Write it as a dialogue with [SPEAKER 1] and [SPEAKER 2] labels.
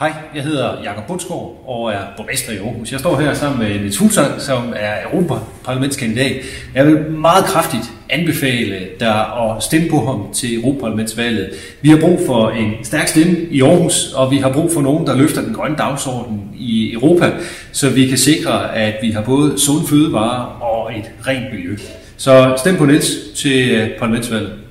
[SPEAKER 1] Hej, jeg hedder Jakob Bundsgaard og er borgmester i Aarhus. Jeg står her sammen med Niels Fuglsang, som er europaparlamentskandidat. Jeg vil meget kraftigt anbefale dig at stemme på ham til Europaparlamentsvalget. Vi har brug for en stærk stemme i Aarhus, og vi har brug for nogen, der løfter den grønne dagsorden i Europa, så vi kan sikre, at vi har både sunde fødevarer og et rent miljø. Så stem på Niels til parlamentsvalget.